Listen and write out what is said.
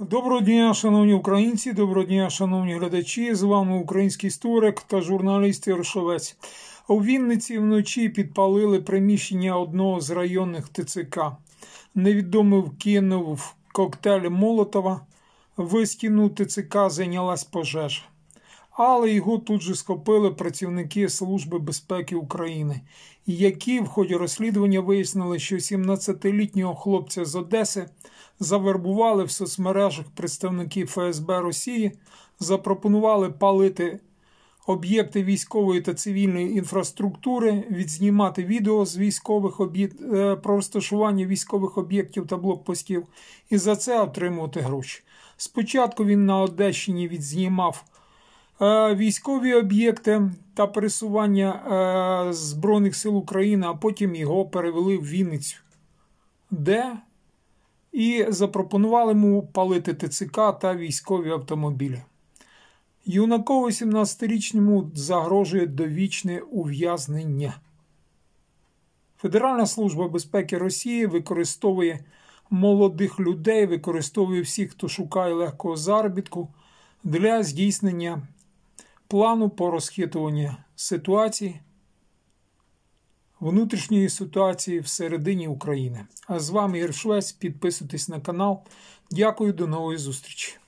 Доброго дня, шановні українці, доброго дня, шановні глядачі. З вами український історик та журналіст Єршовець. У Вінниці вночі підпалили приміщення одного з районних ТЦК. Невідомий вкинув коктейль Молотова. В стіну ТЦК зайнялась пожежа. Але його тут же схопили працівники Служби безпеки України, які в ході розслідування вияснили, що 17-літнього хлопця з Одеси завербували в соцмережах представників ФСБ Росії, запропонували палити об'єкти військової та цивільної інфраструктури, відзнімати відео з військових про розташування військових об'єктів та блокпостів і за це отримувати гроші. Спочатку він на Одещині відзнімав військові об'єкти та пересування Збройних сил України, а потім його перевели в Вінницю, де і запропонували йому палити ТЦК та військові автомобілі. Юнакову 17-річному загрожує довічне ув'язнення. Федеральна служба безпеки Росії використовує молодих людей, використовує всіх, хто шукає легкого заробітку для здійснення плану по розхитуванню ситуації, внутрішньої ситуації всередині України. А з вами Єршовець. Підписуйтесь на канал. Дякую, до нової зустрічі.